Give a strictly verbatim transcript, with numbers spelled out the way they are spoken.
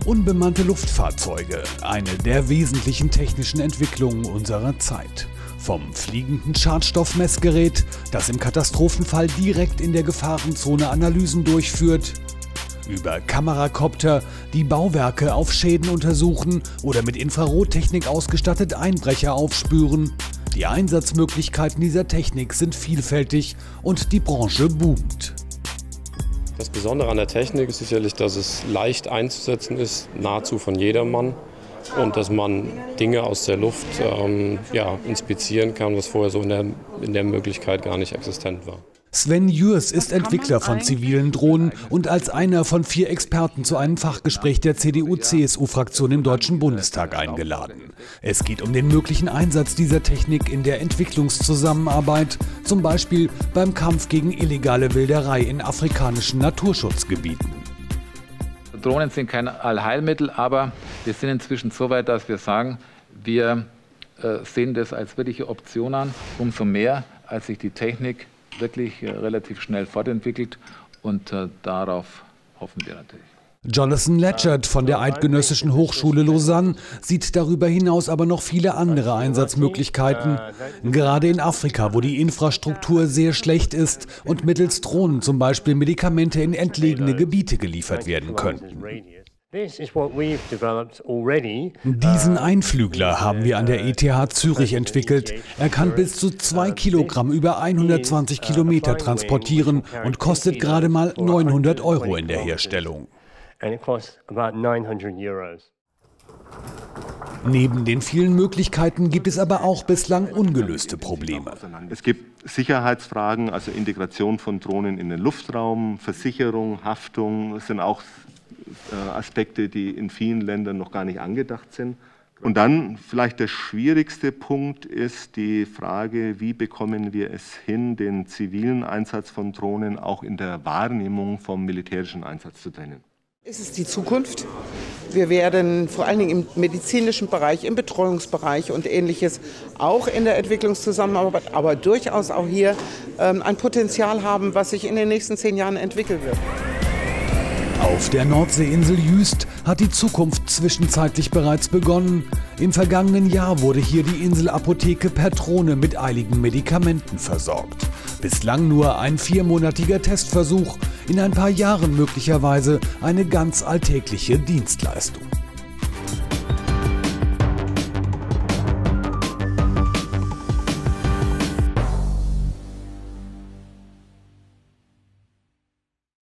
Unbemannte Luftfahrzeuge, eine der wesentlichen technischen Entwicklungen unserer Zeit. Vom fliegenden Schadstoffmessgerät, das im Katastrophenfall direkt in der Gefahrenzone Analysen durchführt, über Kamerakopter, die Bauwerke auf Schäden untersuchen oder mit Infrarottechnik ausgestattet Einbrecher aufspüren. Die Einsatzmöglichkeiten dieser Technik sind vielfältig und die Branche boomt. Das Besondere an der Technik ist sicherlich, dass es leicht einzusetzen ist, nahezu von jedermann. Und dass man Dinge aus der Luft ähm, ja, inspizieren kann, was vorher so in der, in der Möglichkeit gar nicht existent war. Sven Jürs ist Entwickler von zivilen Drohnen und als einer von vier Experten zu einem Fachgespräch der C D U C S U-Fraktion im Deutschen Bundestag eingeladen. Es geht um den möglichen Einsatz dieser Technik in der Entwicklungszusammenarbeit, zum Beispiel beim Kampf gegen illegale Wilderei in afrikanischen Naturschutzgebieten. Drohnen sind kein Allheilmittel, aber wir sind inzwischen so weit, dass wir sagen, wir äh, sehen das als wirkliche Option an, umso mehr, als sich die Technik wirklich äh, relativ schnell fortentwickelt und äh, darauf hoffen wir natürlich. Jonathan Ledgert von der Eidgenössischen Hochschule Lausanne sieht darüber hinaus aber noch viele andere Einsatzmöglichkeiten, gerade in Afrika, wo die Infrastruktur sehr schlecht ist und mittels Drohnen zum Beispiel Medikamente in entlegene Gebiete geliefert werden könnten. Diesen Einflügler haben wir an der E T H Zürich entwickelt. Er kann bis zu zwei Kilogramm über hundertzwanzig Kilometer transportieren und kostet gerade mal neunhundert Euro in der Herstellung. Neben den vielen Möglichkeiten gibt es aber auch bislang ungelöste Probleme. Es gibt Sicherheitsfragen, also Integration von Drohnen in den Luftraum, Versicherung, Haftung, das sind auch Aspekte, die in vielen Ländern noch gar nicht angedacht sind. Und dann vielleicht der schwierigste Punkt ist die Frage, wie bekommen wir es hin, den zivilen Einsatz von Drohnen auch in der Wahrnehmung vom militärischen Einsatz zu trennen. Es ist die Zukunft. Wir werden vor allen Dingen im medizinischen Bereich, im Betreuungsbereich und Ähnliches, auch in der Entwicklungszusammenarbeit, aber durchaus auch hier ähm, ein Potenzial haben, was sich in den nächsten zehn Jahren entwickeln wird. Auf der Nordseeinsel Jüst hat die Zukunft zwischenzeitlich bereits begonnen. Im vergangenen Jahr wurde hier die Inselapotheke per Drohne mit eiligen Medikamenten versorgt. Bislang nur ein viermonatiger Testversuch, in ein paar Jahren möglicherweise eine ganz alltägliche Dienstleistung.